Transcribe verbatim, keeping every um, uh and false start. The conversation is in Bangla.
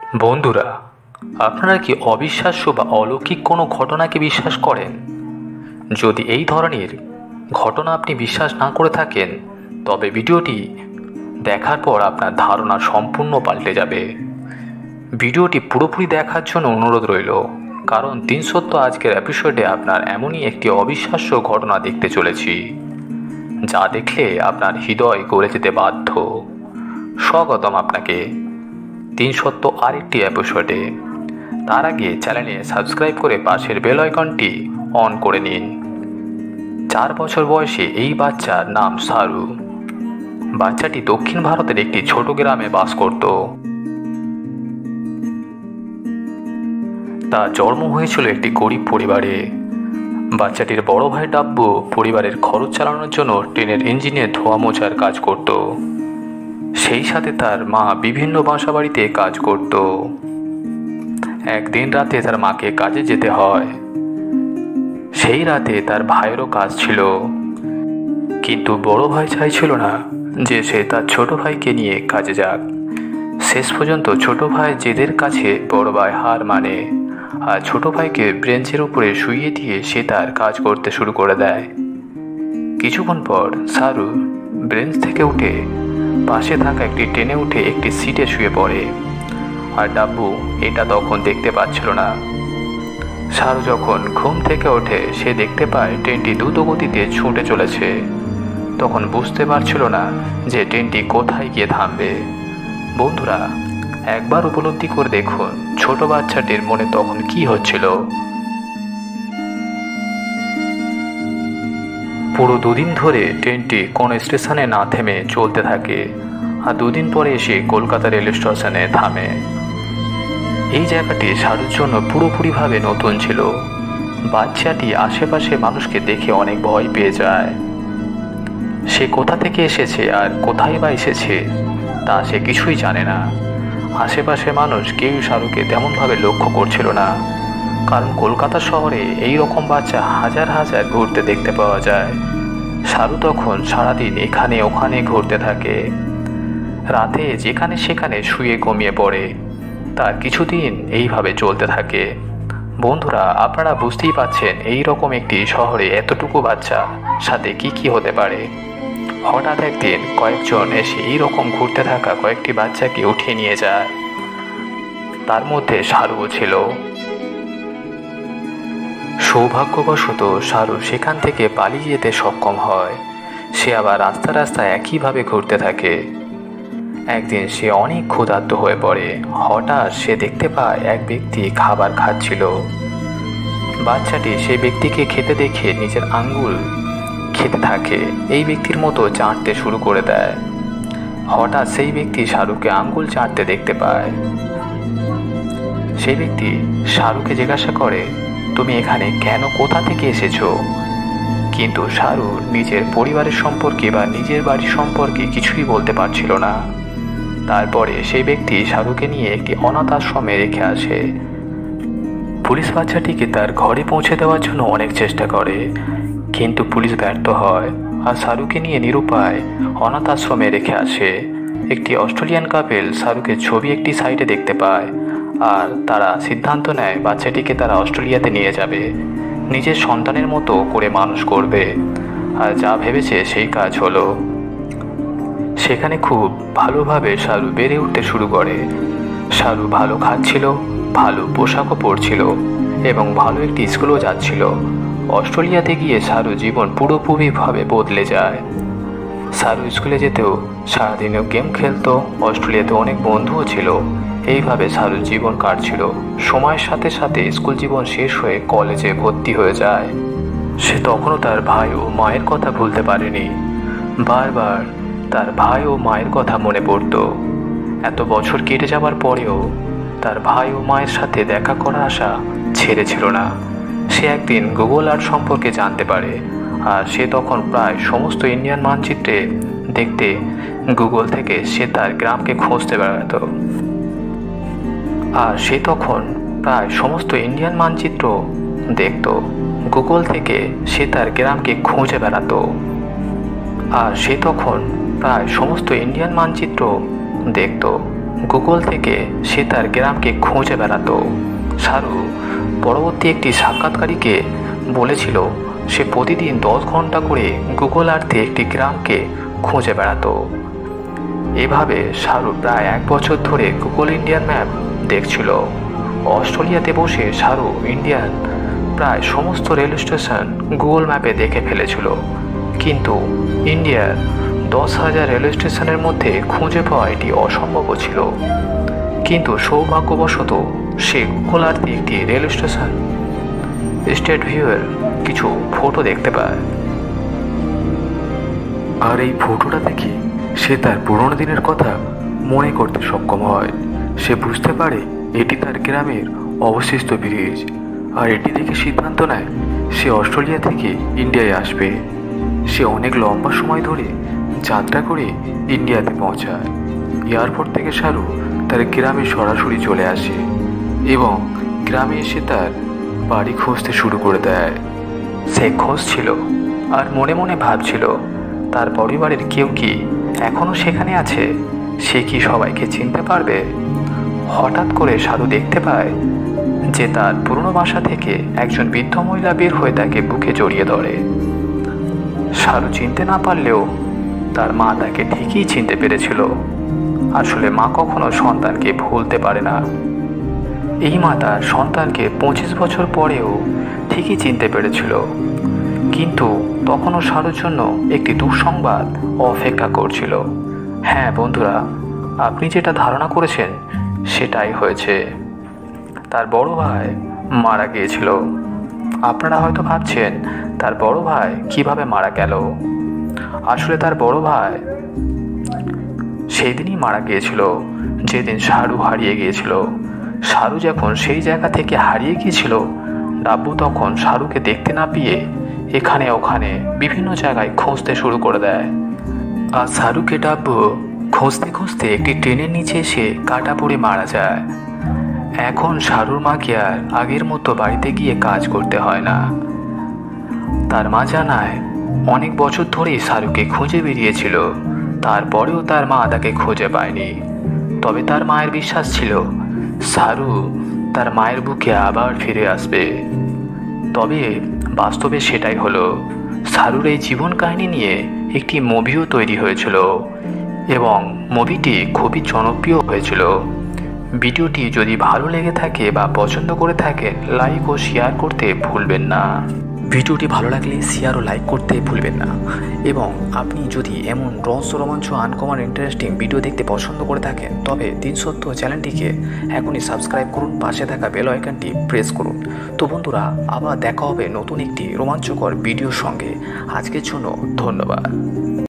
বন্ধুরা, আপনারা কি অবিশ্বাস্য বা অলৌকিক কোনো ঘটনাকে বিশ্বাস করেন? যদি এই ধরনের ঘটনা আপনি বিশ্বাস না করে থাকেন, তবে ভিডিওটি দেখার পর আপনার ধারণা সম্পূর্ণ পাল্টে যাবে। ভিডিওটি পুরোপুরি দেখার জন্য অনুরোধ রইল, কারণ তিন সত্য আজকের এপিসোডে আপনার এমনই একটি অবিশ্বাস্য ঘটনা দেখতে চলেছি, যা দেখলে আপনার হৃদয় গড়ে যেতে বাধ্য। স্বাগতম আপনাকে তিন সত্য আরেকটি এপিসোডে। তার আগে চ্যানেলে সাবস্ক্রাইব করে পাশের বেল আইকনটি অন করে নিন। চার বছর বয়সে এই বাচ্চার নাম সারু। বাচ্চাটি দক্ষিণ ভারতের একটি ছোট গ্রামে বাস করত। তার জন্ম হয়েছিল একটি গরিব পরিবারে। বাচ্চাটির বড় ভাই ডাব্বু পরিবারের খরচ চালানোর জন্য ট্রেনের ইঞ্জিনে ধোয়া মোছার কাজ করত। সেই সাথে তার মা বিভিন্ন বাসা বাড়িতে কাজ করত। একদিন রাতে তার মাকে কাজে যেতে হয়। সেই রাতে তার ভাইয়েরও কাজ ছিল, কিন্তু বড় ভাই চাইছিল না যে সে তার ছোট ভাইকে নিয়ে কাজে যাক। শেষ পর্যন্ত ছোট ভাই জেদের কাছে বড় ভাই হার মানে, আর ছোট ভাইকে ব্রেঞ্চের উপরে শুইয়ে দিয়ে সে তার কাজ করতে শুরু করে দেয়। কিছুক্ষণ পর সারু ব্রেঞ্চ থেকে উঠে পাশে থাকা একটি ট্রেনে উঠে একটি সিটে শুয়ে পড়ে, আর ডাব্বু এটা তখন দেখতে পাচ্ছিল না। সারু যখন ঘুম থেকে ওঠে সে দেখতে পায় ট্রেনটি দ্রুত গতিতে ছুটে চলেছে। তখন বুঝতে পারছিল না যে ট্রেনটি কোথায় গিয়ে থামবে। বন্ধুরা, একবার উপলব্ধি করে দেখুন ছোট বাচ্চাটির মনে তখন কি হচ্ছিল। পুরো দুদিন ধরে ট্রেনটি কোনো স্টেশনে না থেমে চলতে থাকে, আর দুদিন পরে এসে কলকাতা রেল স্টেশনে থামে। এই জায়গাটি সারুর জন্য পুরোপুরিভাবে নতুন ছিল। বাচ্চাটি আশেপাশে মানুষকে দেখে অনেক ভয় পেয়ে যায়। সে কোথা থেকে এসেছে আর কোথায় বা এসেছে তা সে কিছুই জানে না। আশেপাশে মানুষ কেউ সারুকে তেমনভাবে লক্ষ্য করছিল না, কারণ কলকাতা শহরে এই রকম বাচ্চা হাজার হাজার ঘুরতে দেখতে পাওয়া যায়। সারু তখন সারাদিন এখানে ওখানে ঘুরতে থাকে। রাতে যেখানে সেখানে শুয়ে ঘুমিয়ে পড়ে। তার কিছুদিন এইভাবে চলতে থাকে। বন্ধুরা, আপনারা বুঝতেই পাচ্ছেন এই রকম একটি শহরে এতটুকু বাচ্চা সাথে কি কি হতে পারে। হঠাৎ একদিন কয়েকজন এসে এই রকম ঘুরতে থাকা কয়েকটি বাচ্চাকে উঠিয়ে নিয়ে যায়। তার মধ্যে সারুও ছিল। সৌভাগ্যবশত সারু সেখান থেকে পালিয়ে যেতে সক্ষম হয়। সে আবার রাস্তা রাস্তায় একইভাবে ঘুরতে থাকে। একদিন সে অনেক ক্ষুধার্ত হয়ে পড়ে। হঠাৎ সে দেখতে পায় এক ব্যক্তি খাবার খাচ্ছিল। বাচ্চাটি সেই ব্যক্তিকে খেতে দেখে নিজের আঙ্গুল খেতে থাকে। এই ব্যক্তির মতো চাটতে শুরু করে দেয়। হঠাৎ সেই ব্যক্তি সারুকে আঙ্গুল চাটতে দেখতে পায়। সেই ব্যক্তি সারুকে জিজ্ঞাসা করে, তুমি এখানে কেন, কোথা থেকে এসেছো? কিন্তু সারু নিজের পরিবারের সম্পর্কে বা নিজের বাড়ির সম্পর্কে কিছুই বলতে পারছিল না। তারপরে সেই ব্যক্তি সারুকে নিয়ে একটি অনাথ আশ্রমে রেখে আসে। পুলিশ বাচ্চাটিকে তার ঘরে পৌঁছে দেওয়ার জন্য অনেক চেষ্টা করে, কিন্তু পুলিশ ব্যর্থ হয় আর সারুকে নিয়ে নিরুপায় অনাথ আশ্রমে রেখে আসে। একটি অস্ট্রেলিয়ান কাপেল সারুকে ছবি একটি সাইটে দেখতে পায়, আর তারা সিদ্ধান্ত নেয় বাচ্চাটিকে তারা অস্ট্রেলিয়াতে নিয়ে যাবে, নিজের সন্তানের মতো করে মানুষ করবে। আর যা ভেবেছে সেই কাজ হলো। সেখানে খুব ভালোভাবে সারু বেড়ে উঠতে শুরু করে। সারু ভালো খাচ্ছিল, ভালো পোশাকও পরছিল এবং ভালো একটি স্কুলও যাচ্ছিল। অস্ট্রেলিয়াতে গিয়ে সারু জীবন পুরোপুরিভাবে বদলে যায়। সারু স্কুলে যেতেও সারাদিনও গেম খেলতো। অস্ট্রেলিয়াতে অনেক বন্ধুও ছিল। এইভাবে সারুর জীবন কাটছিল। সময়ের সাথে সাথে স্কুল জীবন শেষ হয়ে কলেজে ভর্তি হয়ে যায়। সে তখনও তার ভাই ও মায়ের কথা ভুলতে পারেনি। বারবার তার ভাই ও মায়ের কথা মনে পড়ত। এত বছর কেটে যাবার পরেও তার ভাই ও মায়ের সাথে দেখা করা আশা ছেড়েছিল না। সে একদিন গুগল আর্থ সম্পর্কে জানতে পারে, আর সে তখন প্রায় সমস্ত ইন্ডিয়ান মানচিত্রে দেখতে গুগল থেকে সে তার গ্রামকে খুঁজতে বেড়াত। আর সে তখন প্রায় সমস্ত ইন্ডিয়ান মানচিত্র দেখত। গুগল থেকে সে তার গ্রামকে খুঁজে বেড়াতো। আর সে তখন প্রায় সমস্ত ইন্ডিয়ান মানচিত্র দেখত গুগল থেকে সে তার গ্রামকে খুঁজে বেড়াতো। শাহরু পরবর্তী একটি সাক্ষাৎকারীকে বলেছিল সে প্রতিদিন দশ ঘন্টা করে গুগল আর্থে একটি গ্রামকে খুঁজে বেড়াতো। এভাবে শাহরু প্রায় এক বছর ধরে গুগল ইন্ডিয়ান ম্যাপ দেখছিল। অস্ট্রেলিয়াতে বসে শাহরু ইন্ডিয়ান প্রায় সমস্ত রেল স্টেশন গুগল ম্যাপে দেখে ফেলেছিল, কিন্তু ইন্ডিয়ার দশ হাজার রেল স্টেশনের মধ্যে খুঁজে পাওয়া এটি অসম্ভব ছিল। কিন্তু সৌভাগ্যবশত সে গুগল আর্থে একটি রেল স্টেশন স্ট্রিট ভিউয়ের কিছু ফটো দেখতে পায়। আর এই ফটোটা দেখে সে তার পুরনো দিনের কথা মনে করতে সক্ষম হয়। সে বুঝতে পারে এটি তার গ্রামের অবশিষ্ট ব্রিজ, আর এটি দেখে সিদ্ধান্ত নেয় সে অস্ট্রেলিয়া থেকে ইন্ডিয়ায় আসবে। সে অনেক লম্বা সময় ধরে যাত্রা করে ইন্ডিয়াতে পৌঁছায়। এয়ারপোর্ট থেকে শাহরু তার গ্রামে সরাসরি চলে আসে এবং গ্রামে এসে তার বাড়ি খুঁজতে শুরু করে দেয়। সে খুঁজছিল আর মনে মনে ভাবছিল তার পরিবারের কেউ কি এখনও সেখানে আছে, সে কি সবাইকে চিনতে পারবে। হঠাৎ করে শাহরু দেখতে পায় যে তার পুরনো বাসা থেকে একজন বৃদ্ধ মহিলা বের হয়ে তাকে বুকে জড়িয়ে ধরে। শাহরু চিনতে না পারলেও তার মা তাকে ঠিকই চিনতে পেরেছিল। আসলে মা কখনো সন্তানকে ভুলতে পারে না। এই মা তার সন্তানকে পঁচিশ বছর পরেও ঠিকই চিনতে পেরেছিল, কিন্তু তখনও শাহরুর জন্য একটি দুঃসংবাদ অপেক্ষা করছিল। হ্যাঁ বন্ধুরা, আপনি যেটা ধারণা করেছেন সেটাই হয়েছে। তার বড় ভাই মারা গিয়েছিল। আপনারা হয়তো ভাবছেন তার বড় ভাই কিভাবে মারা গেল। আসলে তার বড় ভাই সেই দিনই মারা গিয়েছিল যেদিন শাহরু হারিয়ে গিয়েছিল। শাহরু যখন সেই জায়গা থেকে হারিয়ে গিয়েছিল, ডাব্বু তখন শাহরুকে দেখতে না পেয়ে এখানে ওখানে বিভিন্ন জায়গায় খুঁজতে শুরু করে দেয়। আর শাহরুকে ডাব্বু খুঁজতে খুঁজতে একটি ট্রেনের নিচে এসে কাটা পড়ে মারা যায়। এখন শাহরুর মাকে আর আগের মতো বাড়িতে গিয়ে কাজ করতে হয় না। তার মা জানায় অনেক বছর ধরেই শাহরুকে খুঁজে বেরিয়েছিল, তারপরেও তার মা তাকে খুঁজে পায়নি। তবে তার মায়ের বিশ্বাস ছিল শাহরু তার মায়ের বুকে আবার ফিরে আসবে। তবে বাস্তবে সেটাই হলো। শাহরুর এই জীবন কাহিনী নিয়ে একটি মুভিও তৈরি হয়েছিল এবং মুভিটি খুবই জনপ্রিয় হয়েছিল। ভিডিওটি যদি ভালো লেগে থাকে বা পছন্দ করে থাকেন, লাইক ও শেয়ার করতে ভুলবেন না। ভিডিওটি ভালো লাগলে শেয়ার ও লাইক করতে ভুলবেন না। এবং আপনি যদি এমন রহস্য রোমাঞ্চ আনকমন ইন্টারেস্টিং ভিডিও দেখতে পছন্দ করে থাকেন, তবে তিন সত্য চ্যানেলটিকে এখনই সাবস্ক্রাইব করুন, পাশে থাকা বেল আইকনটি প্রেস করুন। তো বন্ধুরা, আবার দেখা হবে নতুন একটি রোমাঞ্চকর ভিডিওর সঙ্গে। আজকের জন্য ধন্যবাদ।